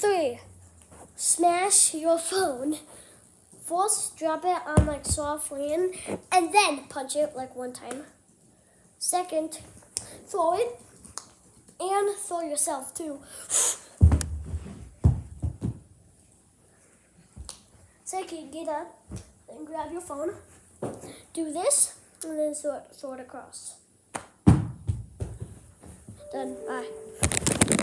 3, smash your phone. First, drop it on like soft land, and then punch it like one time. Second, throw it, and throw yourself too. Second, get up, then grab your phone, do this, and then throw it across. Done. Bye.